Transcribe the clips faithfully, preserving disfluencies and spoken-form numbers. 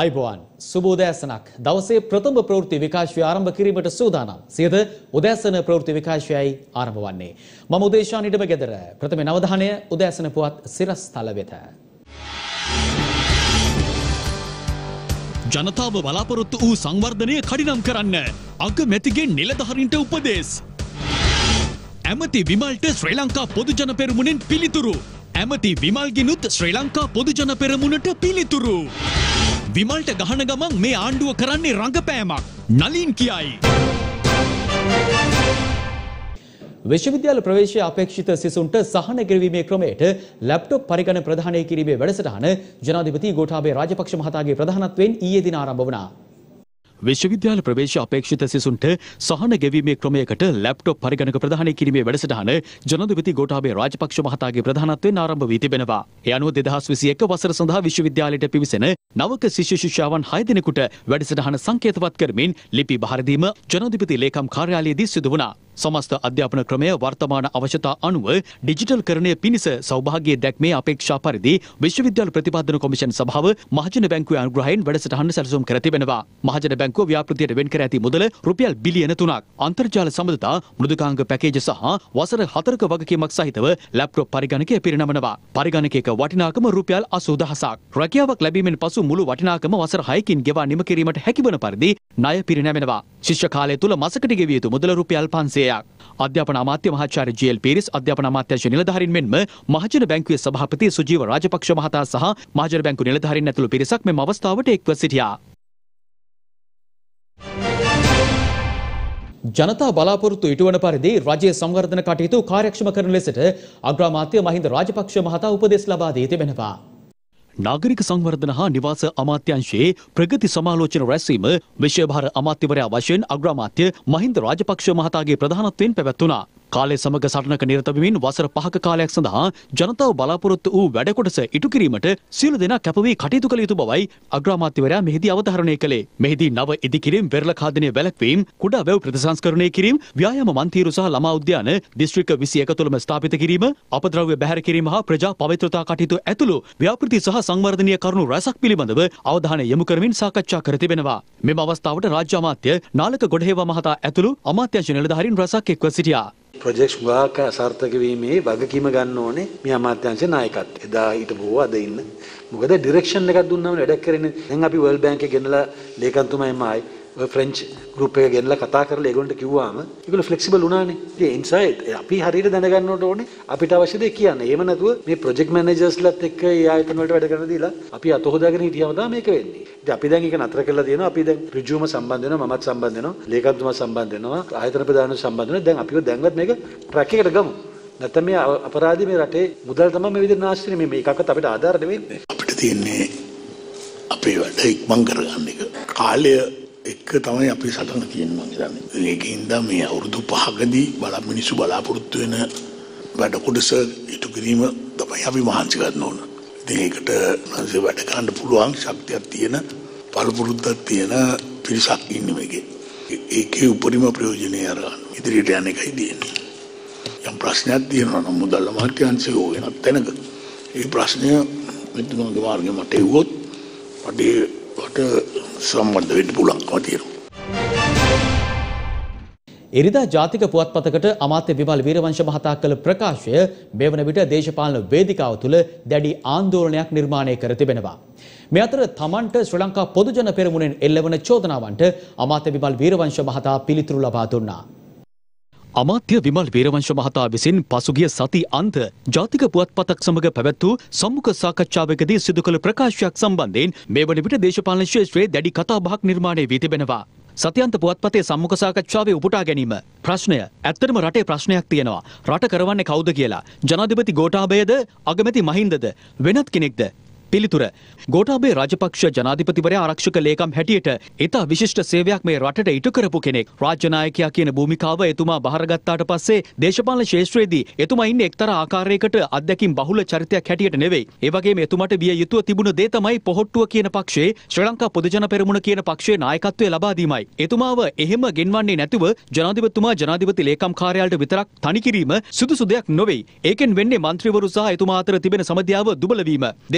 අයිබෝන් සුබ උදෑසනක් දවසේ ප්‍රථම ප්‍රවෘත්ති විකාශය ආරම්භ කිරීමට සූදානම්. සියද උදෑසන ප්‍රවෘත්ති විකාශයයි ආරම්භ වන්නේ. මම උදේශාන් ඉඩම ගෙදර. ප්‍රථම නවධානය උදෑසන පුවත් සිරස්තල වෙත. ජනතාව බලාපොරොත්තු වූ සංවර්ධනය කඩිනම් කරන්න අගමැතිගේ නිලධාරීන්ට උපදෙස්. ඇමති විමල්ට ශ්‍රී ලංකා පොදු ජන පෙරමුණෙන් පිළිතුරු. ඇමති විමල්ගෙනුත් ශ්‍රී ලංකා පොදු ජන පෙරමුණට පිළිතුරු. විමල්ට ගහන ගමන් මේ ආණ්ඩුව කරන්නේ රංගපෑමක්. නලින් කියයි. විශ්වවිද්‍යාල ප්‍රවේශය අපේක්ෂිත සිසුන්ට සහන ගෙවීමේ ක්‍රමයට ලැප්ටොප් පරිගණන ප්‍රදානය කිරීමේ වැඩසටහන ජනාධිපති ගෝඨාභය රාජපක්ෂ මහතාගේ ප්‍රධානත්වයෙන් ඊයේ දින ආරම්භ වුණා. විශ්වවිද්‍යාල ප්‍රවේශ අපේක්ෂිත සිසුන්ට සහන ගෙවීමේ ක්‍රමයකට ලැප්ටොප් පරිගණක ප්‍රදානය කිරීමේ වැඩසටහන ජනාධිපති ගෝඨාභය රාජපක්ෂ මහතාගේ ප්‍රධානත්වයෙන් ආරම්භ වී තිබෙනවා. ඒ අනුව දෙදහස් විසිඑක වසර සඳහා විශ්වවිද්‍යාලයට පිවිසෙන නවක ශිෂ්‍ය ශිෂ්‍යාවන් හය දෙනෙකුට වැඩසටහන සංකේතවත් කරමින් ලිපි බහර දීම ජනාධිපති ලේකම් කාර්යාලයේදී සිදු වුණා. සමස්ත අධ්‍යාපන ක්‍රමය වර්තමාන අවශ්‍යතා අනුව ඩිජිටල් කරණය පිණිස සෞභාග්‍ය දැක්මේ අපේක්ෂා පරිදි විශ්වවිද්‍යාල ප්‍රතිපාදන කොමිෂන් සභාව මහජන බැංකුවේ අනුග්‍රහයෙන් වැඩසටහන සැලසුම් කර තිබෙනවා. මහජන බැංකුව ව්‍යාපෘතියට වෙන් කර ඇති මුදල රුපියල් බිලියන තුනක්. අන්තර්ජාල සම්බන්ධතා මෘදුකාංග පැකේජ් සහ වසර හතරක වගකීමක් සහිතව ලැප්ටොප් පරිගණකය පිරිනමනවා. පරිගණකයක වටිනාකම රුපියල් අසූ දහසක්. රැකියාවක් ලැබීමෙන් පසු මුළු වටිනාකම වසර හයකින් ගෙවා නිම කිරීමට හැකිවන පරිදි ණය පිරිනැමෙනවා. ශිෂ්‍ය කාලය තුල මාසකට ගෙවිය යුතු මුදල රුපියල් පන්සියයක්. අධ්‍යාපන අමාත්‍ය මහාචාර්ය ජී.එල්. පීරිස් අධ්‍යාපන අමාත්‍යාංශ නිලධාරීන් මෙන්ම මහජන බැංකුවේ සභාපති සුජීව රාජපක්ෂ මහතා සහ මහජන බැංකු නිලධාරීන් ඇතුළු පිරිසක් මෙම අවස්ථාවට එක්ව සිටියා. ජනතා බලාපොරොත්තු ඉටුවන පරිදි රජයේ සංවර්ධන කටයුතු කාර්යක්ෂම කරන ලෙසට අග්‍රාමාත්‍ය මහින්ද රාජපක්ෂ මහතා උපදෙස් ලබා දී තිබෙනවා. නාගරික සංවර්ධන හා නිවාස අමාත්‍යාංශයේ ප්‍රගති සමාලෝචන රැස්වීම විශේෂ අමාත්‍යවරයා වශයෙන් අග්‍රාමාත්‍ය මහින්ද රාජපක්ෂ මහතාගේ ප්‍රධානත්වයෙන් පැවැත්වුණා. කාලය සමග සටනක නිරත වෙමින් වසර පහක කාලයක් සඳහා ජනතාව බලාපොරොත්තු වූ වැඩ කොටස ඉටු කිරීමට සියලු දෙනා කැප වී කටයුතු කළ යුතු බවයි අග්‍රාමාත්‍යවරයා මෙහිදී අවධාරණය කළේ. මෙහිදී නව ඉදිකිරීම්, වෙරළ ඛාදනය වැළැක්වීම, කුඩා වැව් ප්‍රතිසංස්කරණය කිරීම, ව්‍යායාම මන්තිරු සහ ළමා උද්‍යාන දිස්ත්‍රික්ක විසිඑක තුළම ස්ථාපිත කිරීම, අපද්‍රව්‍ය බැහැර කිරීම හා ප්‍රජා පවිත්‍රතා කටයුතු ඇතුළු ව්‍යාපෘති සහ සංවර්ධනීය කරුණු රැසක් පිළිබඳව අවධානය යොමු කරමින් සාකච්ඡා කර තිබෙනවා. මෙම අවස්ථාවට රාජ්‍ය අමාත්‍ය නාලක ගොඩහේවා මහතා ඇතුළු අමාත්‍යාංශ නිලධාරීන් රැසක් එක්ව සිටියා. ප්‍රොජෙක්ට්ස් ගාක අසාර්ථක වීමේ වගකීම ගන්න ඕනේ මේ අමාත්‍යාංශ නායකත්වය. එදා හිටපුව අද ඉන්න. මොකද ඩිරෙක්ෂන් එකක් දුන්නාම වැඩක් කරන්නේ. දැන් අපි වර්ල්ඩ් බැංක් එකේ ගෙනලා ලේකම්තුමායිම ආයි ඔය ෆ්‍රෙන්ච් ගෲප් එක ගෙනලා කතා කරලා ඒගොල්ලන්ට කිව්වාම ඒගොල්ලෝ ෆ්ලෙක්සිබල් වුණානේ. ඒ ඉන්සයිඩ් අපි හරියට දැනගන්න ඕනේ අපිට අවශ්‍ය දේ කියන්නේ. එහෙම නැතුව මේ ප්‍රොජෙක්ට් මැනේජර්ස්ලාත් එක්ක ඒ ආයතන වලට වැඩ කරන දීලා අපි අත හොදාගෙන හිටියම තමයි මේක වෙන්නේ. ඉතින් අපි දැන් ඒක නතර කරලා තියෙනවා. අපි දැන් ඍජුවම සම්බන්ධ වෙනවා, මමත් සම්බන්ධ වෙනවා, ලේකම්තුමා සම්බන්ධ වෙනවා, ආයතන ප්‍රධානීන් සම්බන්ධ වෙනවා. දැන් අපිව දැන්වත් මේක ට්‍රැක් එකට ගමු. නැත්නම් මේ අපරාධي මේ රටේ මුදල් තමයි මේ විදිහට නාස්ති වෙන්නේ. මේ එකක්වත් අපිට ආධාර නෙවෙයි. අපිට තියෙන්නේ අපේ වැඩ ඉක්මන් කරගන්න එක. කාලය එක තමයි අපි සටන තියෙනවා කියන්නේ. ඒකින්ද මේ අවුරුදු පහකදී බල මිනිස්සු බලාපොරොත්තු වෙන වැඩ කොටස ඉටු කිරීම තමයි අපි මහන්සි ගන්න ඕන. ඉතින් ඒකට නැන්සේ වැඩ කරන්න පුළුවන් ශක්තියක් තියෙන, පළපුරුද්දක් තියෙන පිරිසක් ඉන්නේ මේකේ. ඒකේ උපරිම ප්‍රයෝජනය අරගන්න. ඉදිරියට යන එකයි තියෙන්නේ. යම් ප්‍රශ්නයක් තියෙනවා නම් මුදල් අමාත්‍යාංශය වෙනත් තැනක ඒ ප්‍රශ්නය මෙතුමාගේ මාර්ගෙ මට එව්වොත් මට වට සම්බන්ධ වෙන්න පුළුවන්කම තියෙනවා. ඉරිදා ජාතික පුවත්පතකට අමාත්‍ය විමල් වීරවංශ මහතා කළ ප්‍රකාශය මේ වන විට දේශපාලන වේදිකාව තුළ දැඩි ආందోලනයක් නිර්මාණය කර තිබෙනවා. මේ අතර තමන්ට ශ්‍රී ලංකා පොදු ජන පෙරමුණෙන් එල්ලවන චෝදනාවන්ට අමාත්‍ය විමල් වීරවංශ මහතා පිළිතුරු ලබා දුන්නා. අමාත්‍ය විමල් වීරවංශ මහතා විසින් පසුගිය සති අන්ත ජාතික පුවත්පතක් සමග පැවැත් වූ සම්මුඛ සාකච්ඡාවකදී සිදු කළ ප්‍රකාශයක් සම්බන්ධයෙන් මේ වන විට දේශපාලන ක්ෂේත්‍රයේ දැඩි කතාබහක් නිර්මාණය වී තිබෙනවා. සතියන්ත පුවත්පතේ සම්මුඛ සාකච්ඡාවේ උපුටා ගැනීම ප්‍රශ්නය ඇත්තටම රටේ ප්‍රශ්නයක් තියෙනවා. රට කරවන්නේ කවුද කියලා. ජනාධිපති ගෝඨාභයද අගමැති මහින්දද වෙනත් කෙනෙක්ද? පිළිතුර ගෝඨාභය රාජපක්ෂ ජනාධිපතිවරයා ආරක්ෂක ලේකම් හැටියට ඉතා විශිෂ්ට සේවයක් මේ රටට ඉටු කරපු කෙනෙක්. රාජ්‍ය නායකයා කියන භූමිකාව එතුමා බහරගත්තාට පස්සේ දේශපාලන ක්ෂේත්‍රයේදී එතුමා ඉන්නේ එක්තරා ආකාරයකට අත්දැකීම් බහුල චරිතයක් හැටියට නෙවෙයි. ඒ වගේම එතුමාට විය යුතුව තිබුණ දේ තමයි පොහොට්ටුව කියන පක්ෂයේ ශ්‍රී ලංකා පොදු ජන පෙරමුණ කියන පක්ෂයේ නායකත්වය ලබා දීමයි. එතුමාව එහෙම ගෙන්වන්නේ නැතුව ජනාධිපතිතුමා ජනාධිපති ලේකම් කාර්යාලයට විතරක් තනි කිරීම සුදුසු දෙයක් නොවේ. ඒකෙන් වෙන්නේ മന്ത്രിවරු සහ එතුමා අතර තිබෙන සමදියාව දුබල වීම. දේශපාලන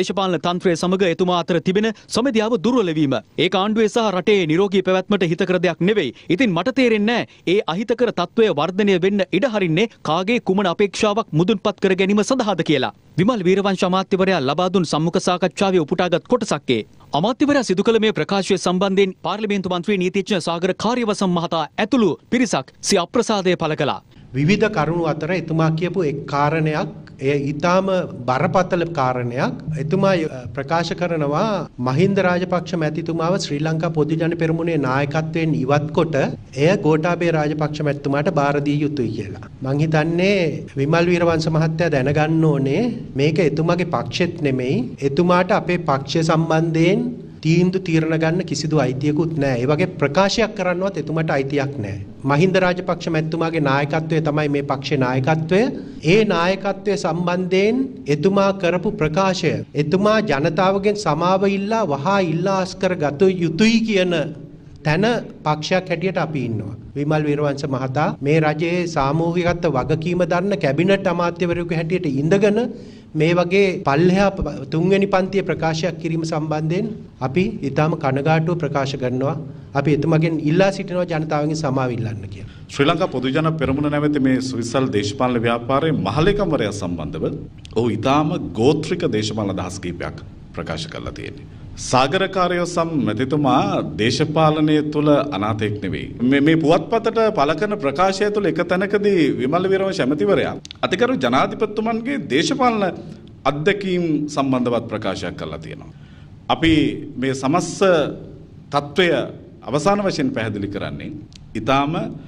තන්ත්‍රය සමග එතුමා අතර තිබෙන සමෙදියාව දුර්වල වීම. ඒක ආණ්ඩුවේ සහ රටේ නිරෝගී පැවැත්මට හිතකර දෙයක් නෙවෙයි. ඉතින් මට තේරෙන්නේ නැහැ ඒ අහිතකර තත්ත්වය වර්ධනය වෙන්න ඉඩ හරින්නේ කාගේ කුමන අපේක්ෂාවක් මුදුන්පත් කර ගැනීම සඳහාද කියලා. විමල් වීරවංශ අමාත්‍යවරයා ලබා දුන් සම්මුඛ සාකච්ඡාවේ උපුටාගත් කොටසක් ඒ. අමාත්‍යවරයා සිදු කළ මේ ප්‍රකාශය සම්බන්ධයෙන් පාර්ලිමේන්තු මන්ත්‍රී නීතිඥ සාගර කාර්යවසම් මහතා ඇතුළු පිරිසක් සිය අප්‍රසාදය පළ කළා. විවිධ කරුණු අතර එතුමා කියපු එක් කාරණයක් එය ඊටාම බරපතල කාරණයක්. එතුමා ප්‍රකාශ කරනවා මහින්ද රාජපක්ෂ මැතිතුමාව ශ්‍රී ලංකා පොදු ජන පෙරමුණේ නායකත්වයෙන් ඉවත් කොට එය ගෝඨාභය රාජපක්ෂ මැතිතුමාට බාර දිය යුතුයි කියලා. මං හිතන්නේ විමල් වීරවංශ මහත්තයා දැනගන්න ඕනේ මේක එතුමාගේ පක්ෂෙත් නෙමෙයි. එතුමාට අපේ පක්ෂය සම්බන්ධයෙන් තීන්දුව තීරණ ගන්න කිසිදු අයිතියකුත් නැහැ. ඒ වගේ ප්‍රකාශයක් කරන්නවත් එතුමාට අයිතියක් නැහැ. මහින්ද රාජපක්ෂ මැතිතුමාගේ නායකත්වය තමයි මේ පක්ෂේ නායකත්වය. ඒ නායකත්වය සම්බන්ධයෙන් එතුමා කරපු ප්‍රකාශය එතුමා ජනතාවගෙන් සමාව ඉල්ලා වහා ඉල්ලා අස්කර ගත යුතුයි කියන තැන පක්ෂයක් හැටියට අපි ඉන්නවා. විමල් වීරවංශ මහතා මේ රජයේ සාමූහිකත්ව වගකීම දරන කැබිනට් අමාත්‍යවරයෙකු හැටියට ඉඳගෙන මේ වගේ පල්ලෙහා තුන්වෙනි පන්තියේ ප්‍රකාශයක් කිරීම සම්බන්ධයෙන් අපි ඊටාම කනගාටුව ප්‍රකාශ කරනවා. අපි එතුමගෙන් ඉල්ලා සිටිනවා ජනතාවගෙන් සමාව ඉල්ලන්න කියලා. ශ්‍රී ලංකා පොදු ජන පෙරමුණ නැමැති මේ සුවිසල් දේශපාලන ව්‍යාපාරයේ මහලේකම්වරයා සම්බන්ධව ඔහු ඊටාම ගෝත්‍රික දේශපාලන අදහස් කිහිපයක් ප්‍රකාශ කරලා තියෙනවා. සාගර කාර්යවසම් මැතිතුමා දේශපාලනය තුළ අනාථයෙක් නෙවෙයි. මේ මේ පුවත්පතට පළ කරන ප්‍රකාශය තුළ එක තැනකදී විමල් වීරවංශ ඇමතිවරයා අතිගරු ජනාධිපතිතුමන්ගේ දේශපාලන අත්දැකීම් සම්බන්ධවත් ප්‍රකාශයක් කරලා තියෙනවා. අපි මේ සමස්ත තත්ත්වය අවසාන වශයෙන් පැහැදිලි කරන්නේ ඊටාම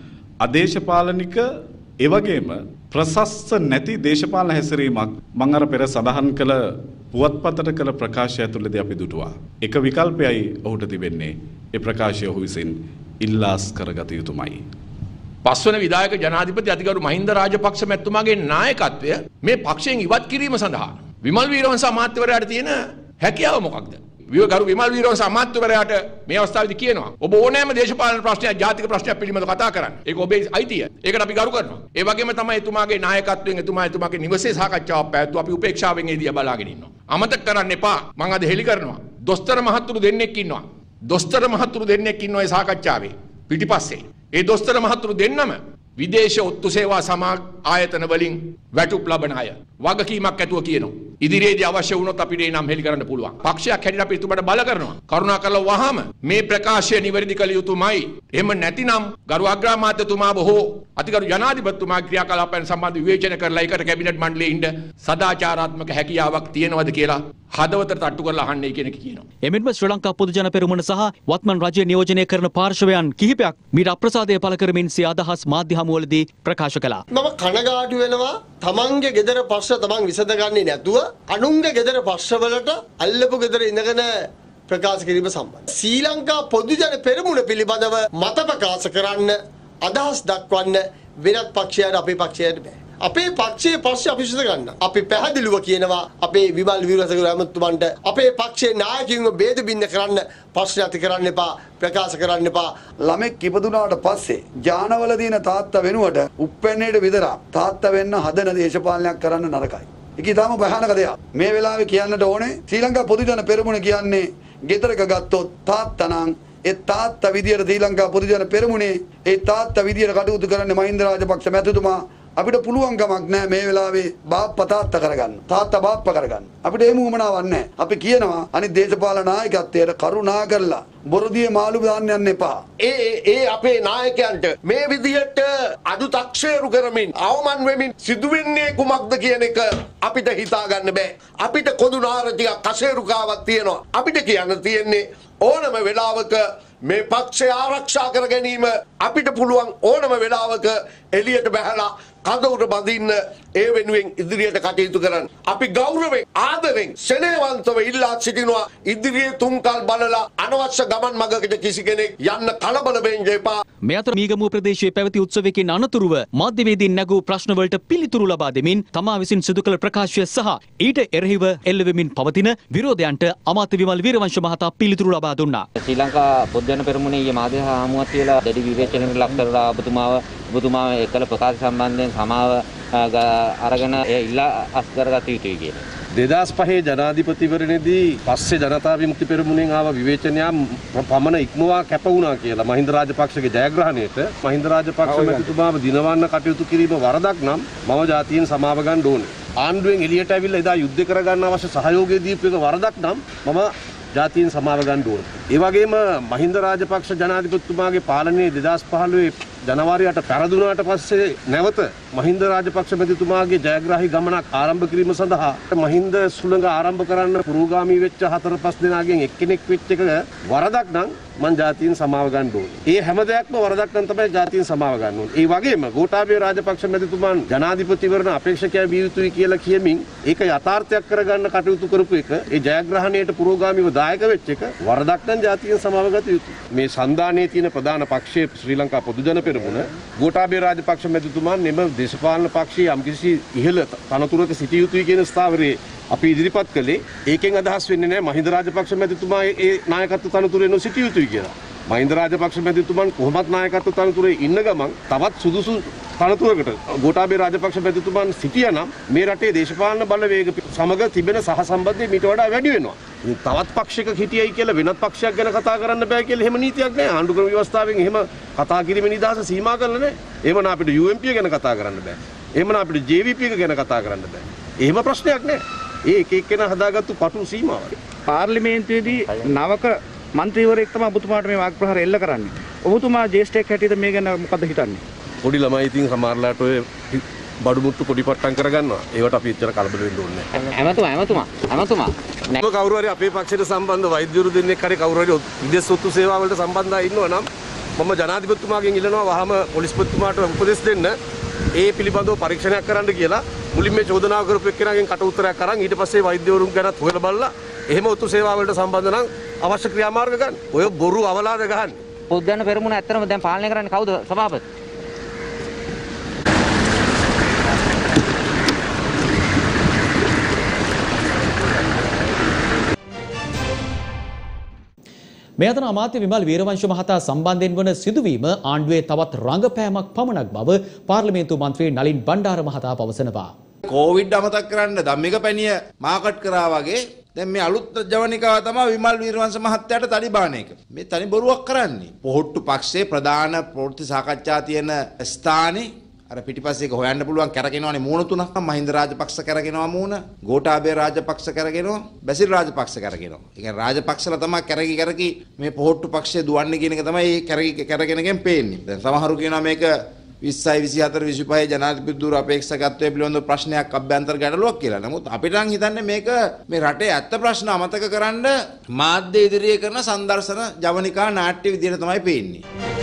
අදේශපාලනික ඒ වගේම ප්‍රශස්ත නැති දේශපාලන හැසිරීමක් මම අර පෙර සඳහන් කළ පුවත්පතට කළ ප්‍රකාශය ඇතුළතදී අපි දුටුවා. එක විකල්පයයි ඔහුට තිබෙන්නේ. ඒ ප්‍රකාශය ඔහු විසින් ඉල්ලාස් කරගත යුතුමයි. පස්වන විධායක ජනාධිපති අතිගරු මහින්ද රාජපක්ෂ මැතිතුමාගේ නායකත්වය මේ පක්ෂයෙන් ඉවත් කිරීම සඳහා විමල් වීරවංශ අමාත්‍යවරයාට තියෙන හැකියාව මොකක්ද? විවගරු විමල් වීරවංශ අමාත්‍යවරයාට මේ අවස්ථාවේදී කියනවා ඔබ ඕනෑම දේශපාලන ප්‍රශ්නයක් ජාතික ප්‍රශ්නයක් පිළිබඳව කතා කරන්න. ඒක ඔබේ අයිතිය. ඒකට අපි ගරු කරනවා. ඒ වගේම තමයි එතුමාගේ නායකත්වයෙන් එතුමා එතුමාගේ නිවසේ සාකච්ඡාවක් පැවැත්වුවා. අපි උපේක්ෂාවෙන් ඒ දිහා බලාගෙන ඉන්නවා. අමතක කරන්න එපා. මම අද හෙලි කරනවා. දොස්තර මහතුරු දෙන්නෙක් ඉන්නවා. දොස්තර මහතුරු දෙන්නෙක් ඉන්නවා ඒ සාකච්ඡාවේ පිටිපස්සේ. ඒ දොස්තර මහතුරු දෙන්නම විදේශ ඔත්තු සේවා සමාග ආයතන වලින් වැටුප් ලබන අය. වගකීමක් ඇතුව කියනවා. ඉදිරියේදී අවශ්‍ය වුණොත් අපිට ඒ නම් හෙලි කරන්න පුළුවන්. පක්ෂයක් හැටියට අපි එතුමාට බල කරනවා. කරුණාකරලා වහම මේ ප්‍රකාශය නිවැරදි කළ යුතුමයි. එහෙම නැතිනම් ගරු අග්‍රාමාත්‍යතුමා බොහෝ අතිගරු ජනාධිපතිතුමාගේ ක්‍රියාකලාපයන් සම්බන්ධ විවේචන කරලා ඒකට කැබිනට් මණ්ඩලයේ ඉන්න සදාචාරාත්මක හැකියාවක් තියෙනවද කියලා හදවතට තට්ටු කරලා අහන්නේ කියන එක කියනවා. එමෙන්ම ශ්‍රී ලංකා පොදු ජන පෙරමුණ සහ වත්මන් රජය නියෝජනය කරන පාර්ශවයන් කිහිපයක් මීට අප්‍රසාදය පළ කරමින් සිය අදහස් මාධ්‍ය හමුවලදී ප්‍රකාශ කළා. මම කනගාටු වෙනවා තමන්ගේ ගෙදර ප්‍රශ්න තමන් විසඳගන්නේ නැතුව අනුන්ගේ ගෙදර ප්‍රශ්නවලට අල්ලපු ගෙදර ඉඳගෙන ප්‍රකාශ කිරීම සම්බන්ධ. ශ්‍රී ලංකා පොදු ජන පෙරමුණ පිළිබඳව මත ප්‍රකාශ කරන්න අදහස් දක්වන්න වෙනත් පක්ෂයකට අපේ පක්ෂයට බෑ. අපේ පක්ෂයේ ප්‍රශ්න අපි විසඳ ගන්න. අපි පැහැදිලිව කියනවා අපේ විමල් වීරවංශ ඇමතුමන්ට අපේ පක්ෂයේ නායකයින්ව ભેද බින්න කරන්න ප්‍රශ්න ඇති කරන්න එපා, ප්‍රකාශ කරන්න එපා. ළමෙක් ඉපදුනාට පස්සේ ජානවල දින තාත්තා වෙනුවට උප්පැන්නේට විතරක් තාත්තා වෙන්න හදන දේශපාලනයක් කරන්න නරකයි. ඒක ඊටම භයානක දෙයක්. මේ වෙලාවේ කියන්නට ඕනේ ශ්‍රී ලංකා පොදු ජන පෙරමුණ කියන්නේ ගෙදරක ගත්තොත් තාත්තා නම් ඒ තාත්තා විදියට ශ්‍රී ලංකා පොදු ජන පෙරමුණේ ඒ තාත්තා විදියට කටයුතු කරන්නේ මහින්ද රාජපක්ෂ මැතිතුමා. අපිට පුළුවන් කමක් නැහැ මේ වෙලාවේ බාප්පා තාත්තා කරගන්න. තාත්තා බාප්පා කරගන්න. අපිට එහෙම උවමනාවක් නැහැ. අපි කියනවා අනිත් දේශපාලන නායකත්වයට කරුණා කරලා බොරදියේ මාළු දාන්න යන්න එපා. ඒ ඒ අපේ නායකයන්ට මේ විදිහට අදු තක්ෂේරු කරමින් අවමන් වෙමින් සිදුවෙන්නේ කුමක්ද කියන එක අපිට හිතා ගන්න බෑ. අපිට කොඳු නාර ටිකක් කසේරුකාවක් තියෙනවා. අපිට කියන්න තියෙන්නේ ඕනම වෙලාවක මේ පක්ෂය ආරක්ෂා කර ගැනීම අපිට පුළුවන් ඕනම වෙලාවක එළියට බහලා කඳවුර බඳින්න ඒ වෙනුවෙන් ඉදිරියට කටයුතු කරන්න. අපි ගෞරවයෙන් ආදරෙන් සෙනෙහවන්තව ඉල්ලා සිටිනවා ඉදිරියේ තුන්කල් බලලා අනවශ්‍ය ගමන් මගකට කිසි කෙනෙක් යන්න කලබල වෙන්න එපා. මේ අතර මීගමුව ප්‍රදේශයේ පැවති උත්සවයකින් අනතුරුව මාධ්‍යවේදීන් නැගූ ප්‍රශ්නවලට පිළිතුරු ලබා දෙමින් තමා විසින් සිදු කළ ප්‍රකාශය සහ ඊට එරෙහිව එල්ල වෙමින් පවතින විරෝධයන්ට අමාත්‍ය විමල් වීරවංශ මහතා පිළිතුරු ලබා දුන්නා. ශ්‍රී ලංකා පොදු ජන පෙරමුණේ ඊයේ මාධ්‍ය හමුවක් කියලා දැඩි විවේචනයකට ලක් කරලා ඔබතුමාව ඔබතුමාව එකල ප්‍රකාශ සම්බන්ධයෙන් සමාව අරගෙන එය ඉල්ලා අස් කරගත යුතුයි කියලා. දෙදාස් පහේ ජනාධිපතිවරණයේදී පස්සේ ජනතා විමුක්ති පෙරමුණෙන් ආව විවේචනය පමණ ඉක්මවා කැප වුණා කියලා මහින්ද රාජපක්ෂගේ ජයග්‍රහණයට මහින්ද රාජපක්ෂ මැතිතුමාව දිනවන්න කටයුතු කිරීම වරදක් නම් මම ජාතීන් සමාව ගන්න ඕනේ. ආණ්ඩුවෙන් එළියට ඇවිල්ලා එදා යුද්ධ කරගන්න අවශ්‍ය සහයෝගය දීපු එක වරදක් නම් මම ජාතීන් සමාව ගන්න ඕනේ. ඒ වගේම මහින්ද රාජපක්ෂ ජනාධිපතිතුමාගේ පාලනයේ දෙදාස් පහළොවේ ජනවාරියට පෙරදුනාට පස්සේ නැවත මහින්ද රාජපක්ෂ මැතිතුමාගේ ජයග්‍රාහී ගමනක් ආරම්භ කිරීම සඳහා මහින්ද සුළඟ ආරම්භ කරන්න පුරෝගාමී වෙච්ච හතර පහ දෙනාගෙන් එක්කෙනෙක් වෙච්ච එක වරදක් නම් මං ජාතීන් සමාව ගන්න ඕනේ. ඒ හැම දෙයක්ම වරදක් නම් තමයි ජාතීන් සමාව ගන්න ඕනේ. ඒ වගේම ගෝඨාභය රාජපක්ෂ මැතිතුමන් ජනාධිපතිවරණ අපේක්ෂකයා විය යුතුයි කියලා කියමින් ඒක යථාර්ථයක් කරගන්න කටයුතු කරපු එක ඒ ජයග්‍රහණයට පුරෝගාමීව දායක වෙච්ච එක වරදක් නම් ජාතීන් සමාව ගත යුතුයි. මේ සන්දානයේ තියෙන ප්‍රධාන පක්ෂයේ ශ්‍රී ලංකා පොදුජන පෙරමුණ ගෝඨාභය රාජපක්ෂ මැතිතුමන් එම දේශපාලන පක්ෂයේ යම්කිසි ඉහළ තනතුරක සිටිය යුතුයි කියන ස්ථාවරයේ අපි ඉදිරිපත් කළේ. ඒකෙන් අදහස් වෙන්නේ නැහැ මහින්ද රාජපක්ෂ මැතිතුමා ඒ නායකත්ව තනතුරේ නොසිටිය යුතුයි කියලා. මහින්ද රාජපක්ෂ මැතිතුමන් කොහොමත් නායකත්ව තනතුරේ ඉන්න ගමන් තවත් සුදුසු තනතුරකට ගෝඨාභය රාජපක්ෂ මැතිතුමන් සිටියානම් මේ රටේ දේශපාලන බලවේග සමග තිබෙන සහසම්බන්ධය මීට වඩා වැඩි වෙනවා. තවත් පක්ෂයක හිටියයි කියලා වෙනත් පක්ෂයක් ගැන කතා කරන්න බෑ කියලා එහෙම නීතියක් නැහැ. ආණ්ඩුක්‍රම ව්‍යවස්ථාවෙන් එහෙම කතා කිරීමේ නිදහස සීමා කරලා නැහැ. එහෙමනම් අපිට යූ එම් පී ගැන කතා කරන්න බෑ. එහෙමනම් අපිට ජේ වී පී ගැන කතා කරන්න බෑ. එහෙම ප්‍රශ්නයක් නැහැ. ඒ එක එක්කෙනා හදාගත්තු පටු සීමාවක්. පාර්ලිමේන්තුවේදී නවක മന്ത്രിවරයෙක් තමයි ඔබතුමාට මේ වාග් ප්‍රහාර එල්ල කරන්නේ. ඔබතුමා ජේෂ්ඨයෙක් හැටියට මේ ගැන මොකද හිතන්නේ? පොඩි ළමයි ඉතින් සමහරලාට ඔය බඩු මුට්ටු පොඩි පට්ටම් කරගන්නවා. ඒවට අපි එච්චර කලබල වෙන්න ඕනේ නැහැ. ඇමතුමා ඇමතුමා ඇමතුමා නෑ කවුරු හරි අපේ පක්ෂයට සම්බන්ධ වෛද්‍යවරු දෙන්නෙක් හරි කවුරු හරි විදේශ ඔත්තු සේවා වලට සම්බන්ධව ඉන්නවා නම් මම ජනාධිපතිතුමාගෙන් ඉල්ලනවා වහම පොලිස්පතිතුමාට උපදෙස් දෙන්න ඒ පිළිබඳව පරීක්ෂණයක් කරන්න කියලා. මුලින් මේ චෝදනාව කරපු එක්කෙනාගෙන් කට උත්තරයක් අරන් ඊට පස්සේ වෛද්‍යවරුන් ගැනත් හොයලා බලලා එහෙම ඔත්තු සේවා වලට සම්බන්ධ නම් අවශ්‍ය ක්‍රියාමාර්ග ගන්න. ඔය බොරු අවලාද ගහන්න. පොදුජන පෙරමුණ ඇත්තටම දැන් පාලනය කරන්නේ කවුද සභාපති? මේ අතර අමාත්‍ය විමල් වීරවංශ මහතා සම්බන්ධයෙන් වන සිදුවීම ආණ්ඩුවේ තවත් රංගපෑමක් පමණක් බව පාර්ලිමේන්තු මන්ත්‍රී නලින් බණ්ඩාර මහතා පවසනවා. කොවිඩ් අමතක කරන්න ධම්මික පැණිය මාකට් කරා වගේ දැන් මේ අලුත් ජවනිකාව තමයි විමල් වීරවංශ මහත්තයාට තලිබාන එක. මේ තනි බොරුවක් කරන්නේ. පොහොට්ටු පක්ෂයේ ප්‍රධාන ප්‍රවෘත්ති සාකච්ඡා තියෙන ස්ථානේ අර පිටිපස්සේ එක හොයන්න පුළුවන් කැරගෙනවනේ මූණ තුනක්. මහින්ද රාජපක්ෂ කැරගෙනවා මූණ, ගෝඨාභය රාජපක්ෂ කැරගෙනවා, බැසිල් රාජපක්ෂ කැරගෙනවා. ඒ කියන්නේ රාජපක්ෂලා තමයි කැරකි කැරකි මේ පොහොට්ටු පක්ෂය දුවන්නේ කියන එක තමයි මේ කැරකි කැරගෙනගෙන් පේන්නේ. දැන් සමහරු කියනවා මේක විස්සයි විසිහතර විසිපහේ ජනාධිපති ධුර අපේක්ෂකත්වයේ පිළිබඳව ප්‍රශ්නයක් අභ්‍යන්තර ගැටලුවක් කියලා. නමුත් අපිට නම් හිතන්නේ මේක මේ රටේ ඇත්ත ප්‍රශ්න අමතක කරන්න මාධ්‍ය ඉදිරියේ කරන සංදර්ශන ජවනිකා නාට්‍ය විදියට තමයි පේන්නේ.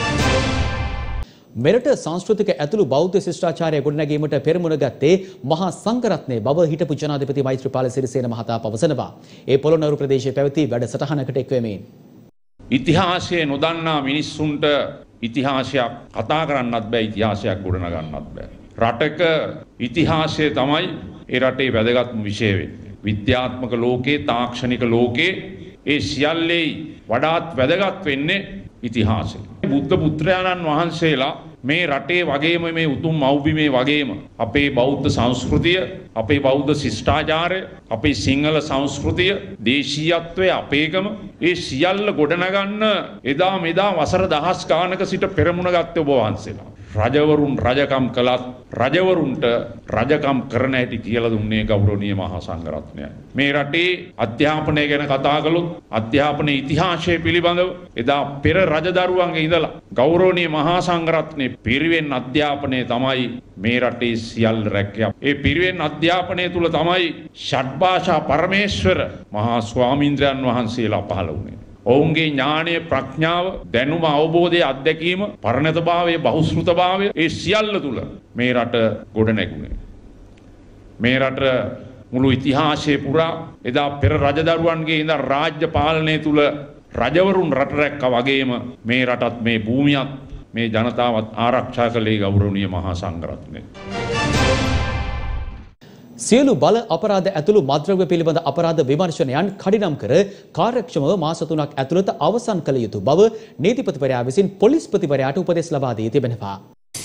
මෙරට සංස්කෘතික ඇතුළු බෞද්ධ ශිෂ්ටාචාරය ගොඩනැගීමට පෙරමුණ ගත්තේ මහා සංඝරත්නයේ බව හිටපු ජනාධිපති මෛත්‍රීපාල සිරිසේන මහතා පවසනවා. ඒ පොළොන්නරු ප්‍රදේශයේ පැවති වැඩසටහනකට එක්වෙමින් ඉතිහාසය නොදන්නා මිනිස්සුන්ට ඉතිහාසයක් කතා කරන්නත් බෑ, ඉතිහාසයක් ගොඩනගන්නත් බෑ. රටක ඉතිහාසය තමයි ඒ රටේ වැදගත්ම විෂය වෙන්නේ. විද්‍යාත්මක ලෝකේ, තාක්ෂණික ලෝකේ ඒ සියල්ලේ වඩාත් වැදගත් වෙන්නේ ඉතිහාසය. බුද්ධ පුත්‍රයාණන් වහන්සේලා මේ රටේ වගේම මේ උතුම් මව්බිමේ වගේම අපේ බෞද්ධ සංස්කෘතිය, අපේ බෞද්ධ ශිෂ්ටාචාරය, අපේ සිංහල සංස්කෘතිය, දේශීයත්වය, අපේකම ඒ සියල්ල ගොඩනගන්න එදා මෙදා වසර දහස් ගානක සිට පෙරමුණ ගත්තේ ඔබ වහන්සේලා. රජවරුන් රජකම් කළත් රජවරුන්ට රජකම් කරන හැටි කියලා දුන්නේ ගෞරවනීය මහා සංඝරත්නයයි. මේ රටේ අධ්‍යාපනය ගැන කතා කළොත් අධ්‍යාපනයේ ඉතිහාසය පිළිබඳව එදා පෙර රජදරුවන්ගේ ඉඳලා ගෞරවනීය මහා සංඝරත්නයේ පිරිවෙන් අධ්‍යාපනය තමයි මේ රටේ සියල්ල රැකියා. ඒ පිරිවෙන් අධ්‍යාපනය තුල තමයි ෂඩ්භාෂා පරමේශ්වර මහා ස්වාමීන්ද්‍රයන් වහන්සේලා පහළ වුණේ. ඔවුන්ගේ ඥානය, ප්‍රඥාව, දැනුම, අවබෝධය, අත්දැකීම, පරිණතභාවය, බහුශ්‍රృతභාවය ඒ සියල්ල තුල මේ රට ගොඩ නැගුණේ. මේ රට මුළු ඉතිහාසයේ පුරා එදා පෙර රජදරුවන්ගේ ඉඳන් රාජ්‍ය පාලනය තුල රජවරුන් රට රැක්කා වගේම මේ රටත් මේ භූමියත් මේ ජනතාවත් ආරක්ෂා කළේ ගෞරවනීය මහා සංඝරත්නය. සියලු බල අපරාධ ඇතුළු මද්‍රව්‍ය පිළිබඳ අපරාධ විමර්ශනයන් කඩිනම් කර කාර්යක්ෂමව මාස තුනක් ඇතුළත අවසන් කළ යුතු බව නීතිපතිවරයා විසින් පොලිස්පතිවරයාට උපදෙස් ලබා දී තිබෙනවා.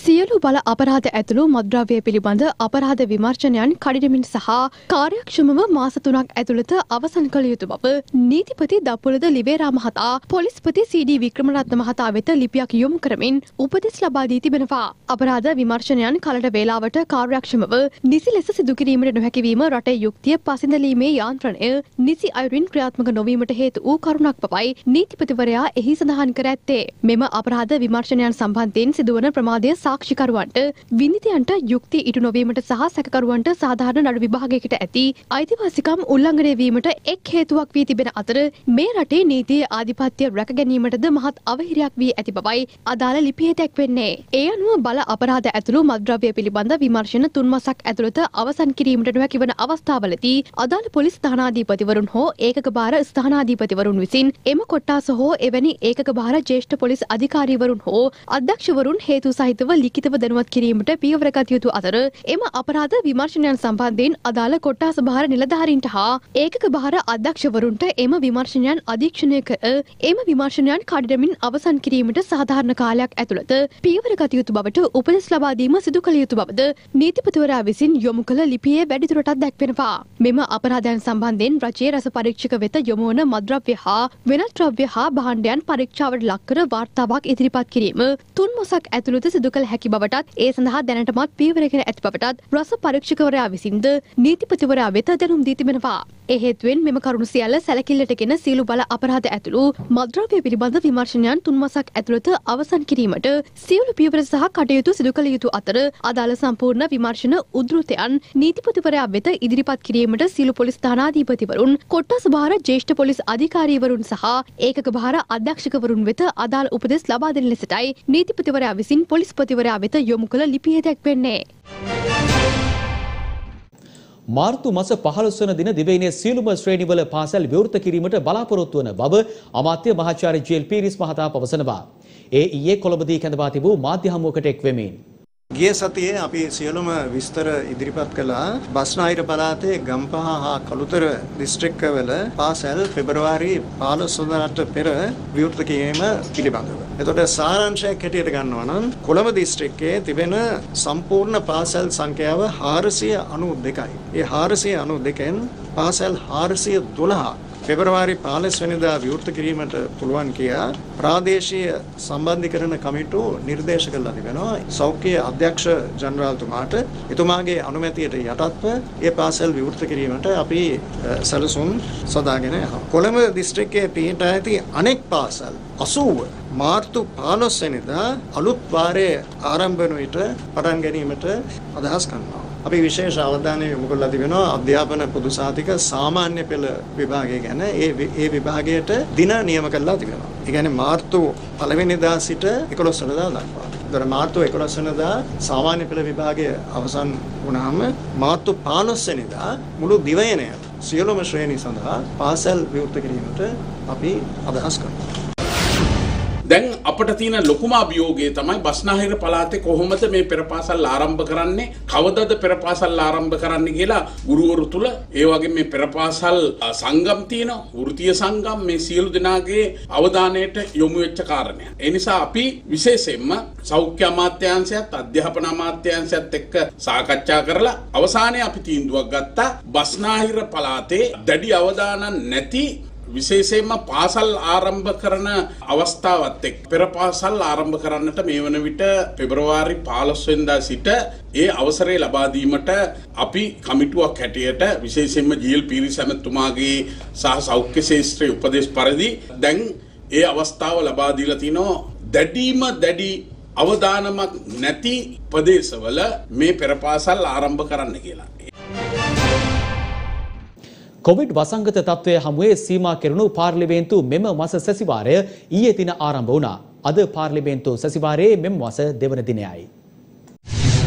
සියලු බල අපරාධ ඇතුළු මද්ද්‍රව්‍ය පිළිබඳ අපරාධ විමර්ශනයන් කඩිනමින් සහ කාර්යක්ෂමව මාස තුනක් ඇතුළත අවසන් කළ යුතු බව නීතිපති දපුලද ලිවේරා මහතා පොලිස්පති සී.ඩී. වික්‍රමරත්න මහතා වෙත ලිපියක් යොමු කරමින් උපදෙස් ලබා දී තිබෙනවා. අපරාධ විමර්ශනයන් කලට වේලාවට කාර්යක්ෂමව නිසි ලෙස සිදු කිරීමට නොහැකි වීම රටේ යුක්තිය පසිඳලීමේ යාන්ත්‍රණය නිසි අයුරින් ක්‍රියාත්මක නොවීමට හේතු වූ කරුණක් බවයි නීතිපතිවරයා එහි සඳහන් කර ඇත්තේ. මෙම අපරාධ විමර්ශනයන් සම්බන්ධයෙන් සිදුවන ප්‍රමාදය සාක්ෂිකරුවන්ට විනිතයන්ට යුක්ති ඉටු නොවීමට සහ සැකකරුවන්ට සාධාරණ නඩු විභාගයකට ඇති අයිතිවාසිකම් උල්ලංඝනය වීමට එක් හේතුවක් වී තිබෙන අතර මේ රටේ නීතියේ ආධිපත්‍ය රැක ගැනීමටද මහත් අවහිරයක් වී ඇති බවයි අදාළ ලිපියේ දැක්වෙන්නේ. ඒ අනුව බල අපරාධ ඇතුළු මද්ද්‍රව්‍ය පිළිබඳ විමර්ශන තුන් මාසක් ඇතුළත අවසන් කිරීමට නොහැකි වන අවස්ථාවලදී අදාළ පොලිස් ස්ථානාධිපතිවරුන් හෝ ඒකක භාර ස්ථානාධිපතිවරුන් විසින් එම කොට්ටාස හෝ එවැනි ඒකක භාර ජ්‍යෙෂ්ඨ පොලිස් අධිකාරීවරුන් හෝ අධ්‍යක්ෂවරුන් හේතු සහිතව ලිඛිතව දැනුවත් කිරීමට පියවර ගත යුතු අතර එම අපරාධ විමර්ශනයන් සම්බන්ධයෙන් අදාළ කොට්ටාස භාර නිලධාරීන්ට හා ඒකක භාර අධ්‍යක්ෂවරුන්ට එම විමර්ශනයන් අධීක්ෂණය කර එම විමර්ශනයන් කඩිනමින් අවසන් කිරීමට සාධාරණ කාලයක් ඇතුළත පියවර ගත යුතු බවට උපදෙස් ලබා දීම සිදු කළ යුතු බවද නීතිපතිවරයා විසින් යොමු කළ ලිපියේ වැඩිදුරටත් දැක්වෙනවා. මෙම අපරාධයන් සම්බන්ධයෙන් රජයේ රස පරීක්ෂක වෙත යොමු වන මද්ද්‍රව්‍ය හා වෙනත් ද්‍රව්‍ය හා භාණ්ඩයන් පරීක්ෂාවට ලක් කර වාර්තාවක් ඉදිරිපත් කිරීම තුන් මාසක් ඇතුළත සිදු කළ හැකි බවටත් ඒ සඳහා දැනටමත් පියවර ගෙන ඇති බවටත් රස පරීක්ෂකවරයා විසින්ද නීතිපතිවරයා වෙත දැනුම් දී තිබෙනවා. ඒ හේතුවෙන් මෙම කරුණු සියල්ල සැලකිල්ලටගෙන සියලු බල අපරාධ ඇතුළු මද්ද්‍රව්‍ය පිළිබඳ විමර්ශනයන් තුන් මාසක් ඇතුළත අවසන් කිරීමට සියලු පියවර සහ කටයුතු සිදු කළ යුතු අතර අදාළ සම්පූර්ණ විමර්ශන උද්ෘතයන් නීතිපතිවරයා වෙත ඉදිරිපත් කිරීමට සියලු පොලිස් ස්ථානාධිපතිවරුන් කොට්ටාස භාර ජ්‍යෙෂ්ඨ පොලිස් අධිකාරීවරුන් සහ ඒකක භාර අධ්‍යක්ෂකවරුන් වෙත අදාළ උපදෙස් ලබා දෙන ලෙසටයි නීතිපතිවරයා විසින් පොලිස්පතිවරයා වෙත යොමු කළ ලිපියේ දැක්වෙන්නේ. මාර්තු මාස පහළොස් වන දින දිවයිනේ සියලුම ශ්‍රේණිවල පාසල් විවෘත කිරීමට බලාපොරොත්තු වන බව අමාත්‍ය මහාචාර්ය ජී.එල්. පීරිස් මහතා පවසනවා. ඒ ඊයේ කොළඹදී කැඳවා තිබූ මාධ්‍ය හමුවකට එක් වෙමින් ගිය සතියේ අපි සියලුම විස්තර ඉදිරිපත් කළා. බස්නාහිර පළාතේ ගම්පහ හා කළුතර දිස්ත්‍රික්කවල පාසල් පෙබරවාරි පහළොස් වෙනිදාට පෙර විවෘත කිරීම පිළිබඳව. එතකොට සාරාංශයක් හැටියට ගන්නවා නම් කොළඹ දිස්ත්‍රික්කයේ තිබෙන සම්පූර්ණ පාසල් සංඛ්‍යාව හාරසිය අනූ දෙකයි. ඒ හාරසිය අනූ දෙකෙන් පාසල් හාරසිය දොළහ පෙබරවාරි පහළොස් වෙනිදා විවෘත කිරීමට පුළුවන් කියා ප්‍රාදේශීය සම්බන්ධීකරණ කමිටුව නිර්දේශ කළා තිබෙනවා. සෞඛ්‍ය අධ්‍යක්ෂ ජනරාල්තුමාට එතුමාගේ අනුමැතියට යටත්ව ඒ පාසල් විවෘත කිරීමට අපි සැලසුම් සදාගෙන යනවා. කොළඹ දිස්ත්‍රික්කයේ පිහිටා ඇති අනෙක් පාසල් අසූව මාර්තු පහළොස් වෙනිදා අලුත් වාරයේ ආරම්භ වන විට පටන් ගැනීමට අදහස් කරනවා. අපි විශේෂ අවධානය යොමු කරලා තිබෙනවා අධ්‍යාපන පොදු සහතික සාමාන්‍ය පෙළ විභාගය ගැන. ඒ ඒ විභාගයට දින නියම කරලා තිබෙනවා. ඒ කියන්නේ මාර්තු පළවෙනිදා සිට එකොළොස් වෙනිදා දක්වා. ඒතර මාර්තු එකොළොස් වෙනිදා සාමාන්‍ය පෙළ විභාගය අවසන් වුණාම මාර්තු පහළොස් වෙනිදා මුළු දිවයිනය සියලුම ශ්‍රේණි සඳහා පාසල් විවෘත කිරීමට අපි අදහස් කරනවා. දැන් අපිට තියෙන ලොකුම අභියෝගය තමයි බස්නාහිර පළාතේ කොහොමද මේ පෙර පාසල් ආරම්භ කරන්නේ, කවදද පෙර පාසල් ආරම්භ කරන්නේ කියලා ගුරුවරු තුල ඒ වගේ මේ පෙර පාසල් සංගම් තියෙනවා, වෘත්තීය සංගම්, මේ සියලු දෙනාගේ අවධානයට යොමු වෙච්ච කාරණයක්. ඒ නිසා අපි විශේෂයෙන්ම සෞඛ්‍ය අමාත්‍යාංශයත් අධ්‍යාපන අමාත්‍යාංශයත් එක්ක සාකච්ඡා කරලා අවසානයේ අපි තීන්දුවක් ගත්තා බස්නාහිර පළාතේ දැඩි අවධානය නැති විශේෂයෙන්ම පාසල් ආරම්භ කරන අවස්ථාවත් එක්ක පෙර පාසල් ආරම්භ කරන්නට මේ වන විට පෙබරවාරි පහළොස් වෙනිදා සිට ඒ අවසරය ලබා දීමට අපි කමිටුවක් හැටියට විශේෂයෙන්ම ජී.එල්. පීරිස් ඇමතුමාගේ සහ සෞඛ්‍ය ශාස්ත්‍රයේ උපදේශ පරිදි දැන් ඒ අවස්ථාව ලබා දීලා තිනවා. දැඩිම දැඩි අවදානමක් නැති ප්‍රදේශවල මේ පෙර පාසල් ආරම්භ කරන්න කියලා. කොවිඩ් වසංගත තත්ත්වය හමුවේ සීමා කෙරුණු පාර්ලිමේන්තු මෙම මාස සැසිවාරය ඊයේ දින ආරම්භ වුණා. අද පාර්ලිමේන්තු සැසිවාරයේ මෙම මාස දෙවන දිනයයි.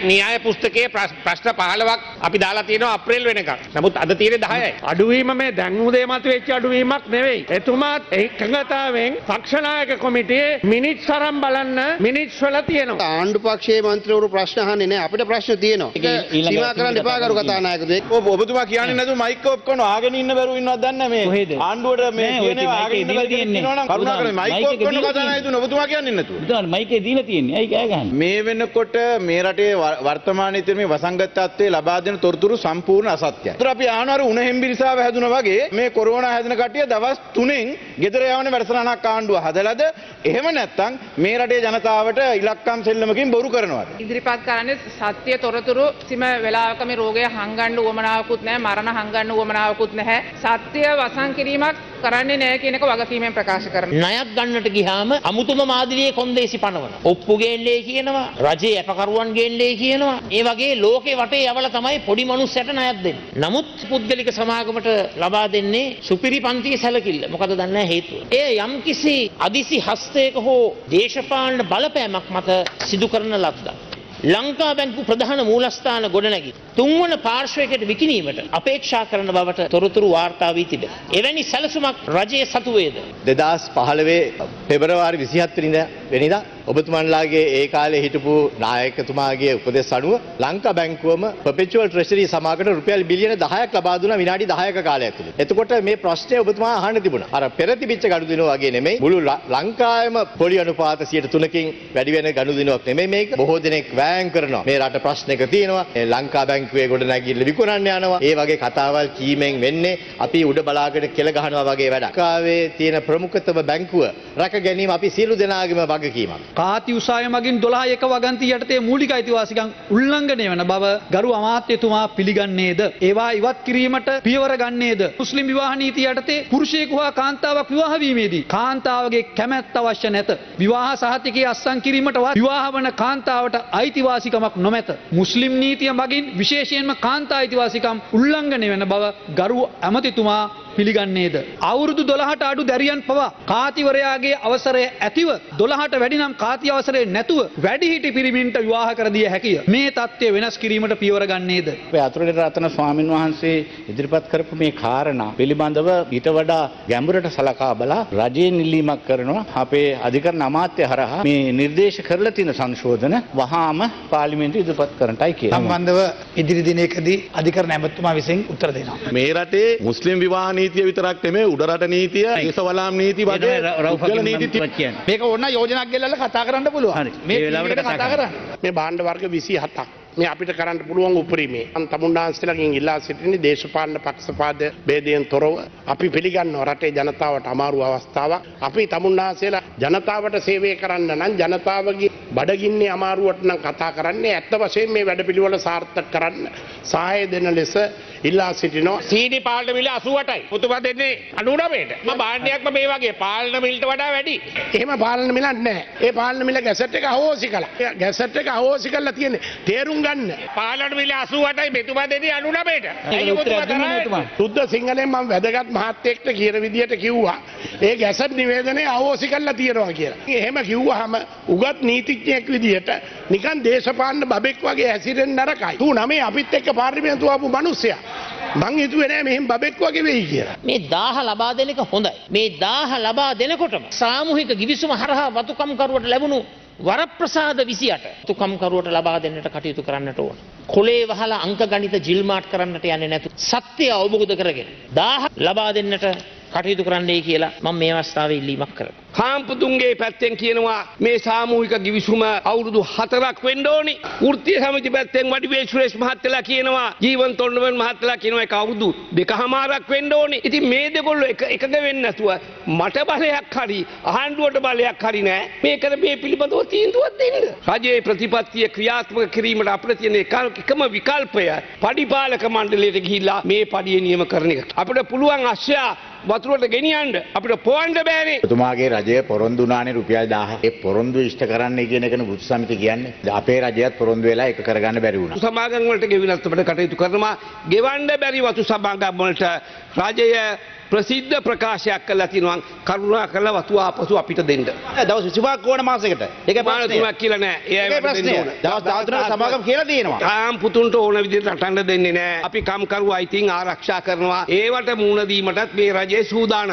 න්‍යාය පුස්තකයේ ප්‍රශ්න පහළොවක් අපි දාලා තියෙනවා අප්‍රේල් වෙනකම්. නමුත් අද තියෙන්නේ දහයයි. අඩුවීම මේ දැන් උදේ මත වෙච්ච අඩුවීමක් නෙවෙයි. එතුමාත් එකඟතාවෙන් පක්ෂනායක කොමිටියේ මිනිත්ස් අරන් බලන්න මිනිත්ස් වල තියෙනවා. ආණ්ඩු පක්ෂයේ මන්ත්‍රීවරු ප්‍රශ්න අහන්නේ නැහැ. අපිට ප්‍රශ්න තියෙනවා. ඒක සීමා කරන්න එපා කරු කතානායකතුමෙක්. ඔබ ඔබතුමා කියන්නේ නැතුව මයික් ඔෆ් කරනවා. ආගෙන ඉන්න බැරුව ඉන්නවද දන්නේ නැහැ මේ. ආණ්ඩුවට මේ කියන්නේ ආගෙන ඉන්න බැරුව ඉන්නවා නම් කරුණාකරලා මයික් ඔෆ් කරන කතානායකතුමා ඔබතුමා කියන්නේ නැතුව. බුදුහාම මයිකේ දීලා තියෙන්නේ. ඇයි කෑ ගහන්නේ? මේ වෙනකොට මේ රටේ වර්තමානයේ තියෙන මේ වසංගත තත්ත්වයේ ලබා දෙන තොරතුරු සම්පූර්ණ අසත්‍යයි. ඒතර අපි ආනවර උණ හෙම්බිරිසාව හැදුනා වගේ මේ කොරෝනා හැදෙන කට්ටිය දවස් තුනෙන් ගෙදර යවන වැඩසටහනක් ආණ්ඩුව හදලාද? එහෙම නැත්නම් මේ රටේ ජනතාවට ඉලක්කම් සෙල්ලමකින් බොරු කරනවද? ඉදිරිපත් කරන්නේ සත්‍ය තොරතුරු කිසිම වෙලාවක මේ රෝගය හංගන්න උවමනාවකුත් නැහැ, මරණ හංගන්න උවමනාවකුත් නැහැ. සත්‍ය වසන් කිරීමක් කරන්නේ නැහැ කියන එක වගකීමෙන් ප්‍රකාශ කරනවා. ණයක් ගන්නට ගියාම අමුතුම මාදිරියේ කොන්දේසි පනවනවා. ඔප්පු ගේන්නේ කියනවා, රජයේ අපකරුවන් ගේන්නේ කියනවා. ඒ වගේ ලෝකේ වටේ යවලා තමයි පොඩි මිනිස්සුන්ට ණයක් දෙන්නේ. නමුත් පුද්ගලික සමාගමට ලබා දෙන්නේ සුපිරි පන්තියේ සැලකිල්ල. මොකද දන්නේ හේතුව. ඒ යම්කිසි අදිසි හස්තයක හෝ දේශපාලන බලපෑමක් මත සිදු කරන ලද්දක්. ලංකා බැංකු ප්‍රධාන මූලස්ථාන ගොඩනැගී තුන්වන පාර්ශ්වයකට විකිණීමට අපේක්ෂා කරන බවට තොරතුරු වාර්තා වී තිබේ. එවැනි සැලසුමක් රජයේ සතුවේද? දෙදාස් පහළොවේ පෙබරවාරි විසිහත් වෙනිදා ඔබතුමන්ලාගේ ඒ කාලේ හිටපු නායකතුමාගේ උපදෙස් අනුව ලංකා බැංකුවම perpetual treasury සමාගමට රුපියල් බිලියන දහයක් ලබා දුන්නා විනාඩි දහයක කාලයක් තුළ. එතකොට මේ ප්‍රශ්නය ඔබතුමා අහන්න තිබුණා. අර පෙර තිබිච්ච ගනුදෙනුව වගේ නෙමෙයි. මුළු ලංකාවේම පොලි අනුපාත සියයට තුනකින් වැඩි වෙන ගනුදෙනුවක් නෙමෙයි මේක. බොහෝ දෙනෙක් වෑයම් කරනවා. මේ රට ප්‍රශ්නයක තියෙනවා. ලංකා බැංකුවේ ගොඩනැගිල්ල විකුණන්න යනවා. ඒ වගේ කතාවල් කීමෙන් වෙන්නේ අපි උඩ බලාගෙන කෙල ගහනවා වගේ වැඩක්. ලංකාවේ තියෙන ප්‍රමුඛතම බැංකුව රැක ගැනීම අපි සියලු දෙනාගේම වගකීමක්. කාති උසාවිය මගින් දොළහ එක වගන්ති යටතේ මූලික අයිතිවාසිකම් උල්ලංඝනය වන බව ගරු අමාත්‍යතුමා පිළිගන්නේද? ඒවා ඉවත් කිරීමට පියවර ගන්නේද? මුස්ලිම් විවාහ නීතිය යටතේ පුරුෂයෙකු හා කාන්තාවක් විවාහ වීමේදී කාන්තාවගේ කැමැත්ත අවශ්‍ය නැත. විවාහ සහතිකයේ අත්සන් කිරීමටවත් විවාහ වන කාන්තාවට අයිතිවාසිකමක් නොමැත. මුස්ලිම් නීතිය මගින් විශේෂයෙන්ම කාන්තා අයිතිවාසිකම් උල්ලංඝනය වන බව ගරු ඇමතිතුමා පිළිගන්නේද? අවුරුදු දොළහට අඩු දැරියන් පවා කාතිවරයාගේ අවසරය ඇතිව දොළහට වැඩි නම් කාති අවසරය නැතුව වැඩිහිටි පිරිමින්ට විවාහ කර දිය හැකිය. මේ தත්ත්වය වෙනස් කිරීමට පියවර ගන්නේද? අපේ අතුරුගල රත්න ස්වාමින් වහන්සේ ඉදිරිපත් කරපු මේ කාරණා පිළිබඳව ඊට වඩා ගැඹුරට සලකා බලා රජයෙන් ඉල්ලීමක් කරනවා අපේ අධිකරණ අමාත්‍ය හරහා මේ නිර්දේශ කරලා තියෙන සංශෝධන වහාම පාර්ලිමේන්තුවේ ඉදිරිපත් කරන්නයි කියලා. සම්බන්ධව ඉදිරි දිනයකදී අධිකරණ ඇමතුමා විසින් උත්තර දෙනවා. මේ රටේ මුස්ලිම් විවාහ නීතිය විතරක් නෙමෙයි උඩරට නීතිය, දේශවලාම් නීති වගේ පුද්ගල නීති මේක ඕන යෝජනාවක් ගෙල්ලලා කතා කරන්න පුළුවන්. මේ වෙලාවට කතා කරන්න. මේ භාණ්ඩ වර්ග විසිහතක් මේ අපිට කරන්න පුළුවන් උපරිමේ තමුන්නාන්සේලාගෙන් ඉල්ලා සිටින්නේ දේශපාලන පක්ෂපාත ભેදයෙන් තොරව අපි පිළිගන්නවා රටේ ජනතාවට අමාරු අවස්ථාවක්. අපි තමුන්නාන්සේලා ජනතාවට සේවය කරන්න නම් ජනතාවගේ බඩගින්නේ අමාරුවට නම් කතා කරන්නේ ඇත්ත වශයෙන් මේ වැඩපිළිවෙල සාර්ථක කරන්න සහාය දෙන ලෙස ඉල්ලා සිටිනවා. සීනි පාලන මිල අසූ අටයි. පුතුමා දෙන්නේ අනූ නවයට. මම භාණ්ඩයක්ම මේ වගේ පාලන මිලට වඩා වැඩි. එහෙම පාලන මිලක් නැහැ. ඒ පාලන මිල ගැසට් එක අහෝසි කළා. ගැසට් එක අහෝසි කරලා තියෙන්නේ. තේරුම් ගන්න. පාලන මිල අසූ අටයි මෙතුමා දෙන්නේ අනූ නවයට. ඒක පුතුමා කරන්නේ. සුද්ධ සිංහලෙන් මම වැදගත් මහත්තයෙක්ට කියන විදියට කිව්වා. ඒ ගැසට් නිවේදනයේ අහෝසි කරලා තියෙනවා කියලා. එහෙම කිව්වහම උගත් නීතිඥයෙක් විදියට නිකන් දේශපාලන බබෙක් වගේ හැසිරෙන්න නරකයි. තු නමේ අපිත් එක්ක පාර්ලිමේන්තුව ආපු මිනිස්සයා මං හිතුවේ නෑ මෙහෙම බබෙක් වගේ වෙයි කියලා. මේ දාහ ලබා දෙන එක හොඳයි. මේ දාහ ලබා දෙනකොටම සාමූහික ගිවිසුම හරහා වතුකම් කරුවට ලැබුණු වරප්‍රසාද විසිඅට වතුකම් කරුවට ලබා දෙන්නට කටයුතු කරන්නට ඕන. කොලේ වහලා අංක ගණිත ජිල්මාට් කරන්නට යන්නේ නැතු. සත්‍ය අවබෝධ කරගෙන දාහ ලබා දෙන්නට කටයුතු කරන්නයි කියලා මම මේ අවස්ථාවේ ඉල්ලීමක් කරනවා. කාම්පතුන්ගේ පැත්තෙන් කියනවා මේ සාමූහික ගිවිසුම අවුරුදු හතරක් වෙන්න ඕනි. වෘත්තීය සමිති පැත්තෙන් වඩිවේ සුරේෂ් මහත්තයලා කියනවා ජීවන් තොණ්ඩමන් මහත්තයලා කියනවා ඒක අවුරුදු දෙකමාරක් වෙන්න ඕනි. ඉතින් මේ දෙකොල්ලෝ එක එකක වෙන්නේ නැතුව මට බලයක් හරි ආණ්ඩුවට බලයක් හරි නෑ. මේකට මේ පිළිබඳව තීන්දුවක් දෙන්න. රජයේ ප්‍රතිපත්තිය ක්‍රියාත්මක කිරීමට අපිට තියෙන එකම විකල්පය පඩිපාලක මණ්ඩලයට ගිහිල්ලා මේ පඩිය නියම කරන එක. අපිට පුළුවන් අශ්‍රයා වතුරට ගෙනියන්න අපිට පොවන්න බෑනේ. ඔබතුමාගේ රජය පොරොන්දු වුණානේ රුපියල් දහයක්. ඒ පොරොන්දු ඉෂ්ට කරන්න කියන එකනේ බුදු සමිතිය කියන්නේ. අපේ රජයත් පොරොන්දු වෙලා ඒක කරගන්න බැරි වුණා. සමාගම් වලට ගෙවිලත් අපිට කටයුතු කරනවා. ගෙවන්න බැරි වතු සමාගම් වලට රජය ප්‍රසිද්ධ ප්‍රකාශයක් කළා තිනවා කරුණා කරලා වතුව ආපසු අපිට දෙන්න. දවස් විසිපහක් ඕන මාසෙකට. ඒක මානතුමක් කියලා නෑ. ඒකයි ප්‍රශ්නේ. දවස් දාතුනක සමාගම් කියලා තියෙනවා. තාම් පුතුන්ට ඕන විදිහට රටන්න දෙන්නේ නෑ. අපි කම්කරු අයිතීන් ආරක්ෂා කරනවා. ඒවට මුහුණ දීමටත් මේ රජයේ සූදානම්.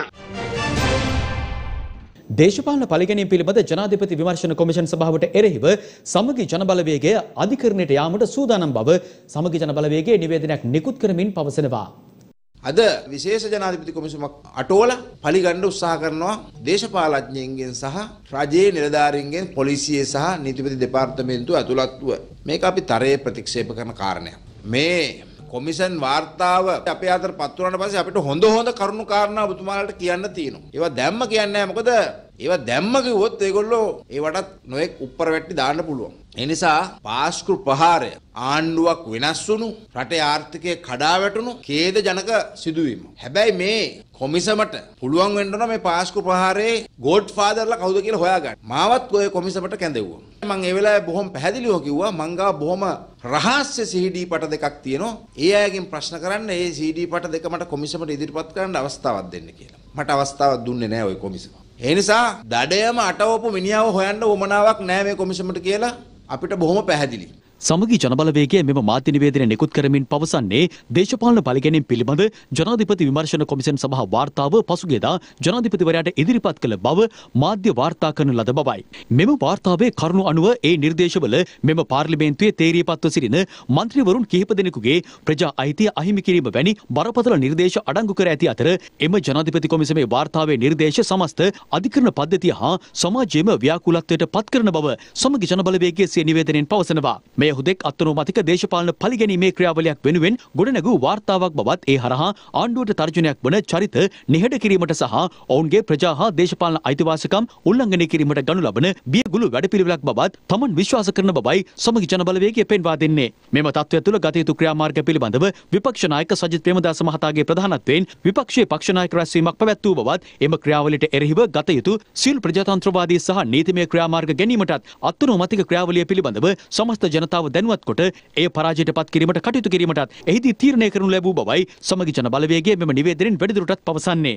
දේශපාලන පරිගැනීම් පිළිබඳ ජනාධිපති විමර්ශන කොමිෂන් සභාවට එරෙහිව සමගි ජනබලවේගය අධිකරණයට යාමට සූදානම් බව සමගි ජනබලවේගයේ නිවේදනයක් නිකුත් කරමින් පවසනවා. අද විශේෂ ජනාධිපති කොමිසමක් අටවල පරිගන්න උත්සාහ කරනවා දේශපාලඥයින්ගෙන් සහ රජයේ නිලධාරීන්ගෙන් පොලිසියේ සහ නීතිපති දෙපාර්තමේන්තුව ඇතුළත්ව මේක අපි තරයේ ප්‍රතික්ෂේප කරන කාරණයක්. මේ කොමිෂන් වාර්තාව අපේ අතර පත් වුණාට පස්සේ අපිට හොඳ හොඳ කරුණු කාරණා ඔබතුමාලට කියන්න තියෙනවා. ඒවා දැම්ම කියන්නේ නැහැ. මොකද ඒවා දැම්ම කිව්වොත් ඒගොල්ලෝ ඒවටත් නොඑක් උඩර වැටි දාන්න පුළුවන්. ඒ නිසා පාස්කු ප්‍රහාරය ආණ්ඩුවක් වෙනස් වුණු රටේ ආර්ථිකය කඩා වැටුණු ඛේද ජනක සිදුවීම. හැබැයි මේ කොමිසමට පුළුවන් වෙන්න ඕන මේ පාස්කු ප්‍රහාරයේ ගෝඩ් ෆාදර්ලා කවුද කියලා හොයාගන්න. මාවත් ඔය කොමිසමට කැඳෙව්වා. මම ඒ වෙලාවේ බොහොම පැහැදිලිව කිව්වා මං ගාව බොහොම රහස්‍ය සී ඩී පට දෙකක් තියෙනවා. ඒ අයගෙන් ප්‍රශ්න කරන්න ඒ සී ඩී පට දෙක මට කොමිසමට ඉදිරිපත් කරන්න අවස්ථාවක් දෙන්න කියලා. මට අවස්ථාවක් දුන්නේ නැහැ ওই කොමිසම. ඒ නිසා දඩයම අටවපු මිනිහව හොයන්න උවමනාවක් නැහැ මේ කොමිසමට කියලා අපිට බොහොම පැහැදිලි. සමගි ජනබලවේගය මෙම මාධ්‍ය නිවේදනය නිකුත් කරමින් පවසන්නේ දේශපාලන පරිගැනීම් පිළිබඳ ජනාධිපති විමර්ශන කොමිෂන් සභා වාර්තාව පසුගියදා ජනාධිපතිවරයාට ඉදිරිපත් කළ බව මාධ්‍ය වාර්තා කරන ලද බවයි. මෙම වාර්තාවේ කරුණු අනුව ඒ නිර්දේශවල මෙම පාර්ලිමේන්තුවේ තේරීපත්ව සිටින මන්ත්‍රීවරුන් කිහිප දෙනෙකුගේ ප්‍රජා අයිතිය අහිමි කිරීම වැනි බරපතල නිර්දේශ අඩංගු කර ඇති අතර එම ජනාධිපති කොමිසමේ වාර්තාවේ නිර්දේශ සමස්ත අධිකරණ පද්ධතිය හා සමාජයේම ව්‍යාකූලත්වයට පත් කරන බව සමගි ජනබලවේගයේ සිය නිවේදනයෙන් පවසනවා. මෙය හුදෙක් අත්නෝමතික දේශපාලන පරිගැනීමේ ක්‍රියාවලියක් වෙනුවෙන් ගොඩනැගූ වාර්තාවක් බවත් ඒ හරහා ආණ්ඩුවට තර්ජනයක් වන චරිත නිහඬ කිරීමට සහ ඔවුන්ගේ ප්‍රජා හා දේශපාලන අයිතිවාසිකම් උල්ලංඝනය කිරීමට ගනු ලබන බියගුළු වැඩපිළිවෙලක් බවත් තමන් විශ්වාස කරන බවයි සමගි ජනබලවේගය පෙන්වා දෙන්නේ. මෙම තත්ත්වය තුළ ගත යුතු ක්‍රියාමාර්ග පිළිබඳව විපක්ෂ නායක සජිත් ප්‍රේමදාස මහතාගේ ප්‍රධානත්වයෙන් විපක්ෂයේ පක්ෂ නායක රැස්වීමක් පැවැත්වූ බවත් එම ක්‍රියාවලියට එරෙහිව ගත යුතු සියලු ප්‍රජාතන්ත්‍රවාදී සහ නීතිමය ක්‍රියාමාර්ග ගැනීමටත් අත්නෝමතික ක්‍රියාවලිය පිළිබඳව සමස්ත ජනතාව දැනුවත් කොට එය පරාජයට පත් කිරීමට කටයුතු කිරීමටත් එහිදී තීරණය කරනු ලැබූ බවයි සමගි ජන බලවේගයේ මෙම නිවේදනයෙන් වැඩිදුරටත් පවසන්නේ.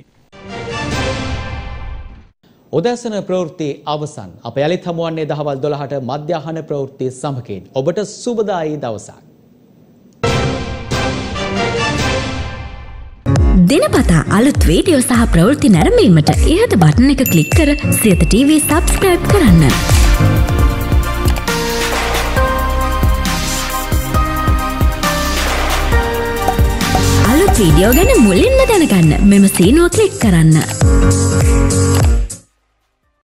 උදෑසන ප්‍රවෘත්ති අවසන්. අප යලිත් හමුවන්නේ දහවල් දොළහට මධ්‍යහන ප්‍රවෘත්ති සමගින්. ඔබට සුබදායී දවසක්. දිනපතා අලුත් වීඩියෝ සහ ප්‍රවෘත්ති නැරඹීමට ඉහත බටන් එක ක්ලික් කර සියත ටීවී සබ්ස්ක්‍රයිබ් කරන්න. වීඩියෝ ගැන මුලින්ම දැනගන්න මෙම සීනුව ක්ලික් කරන්න.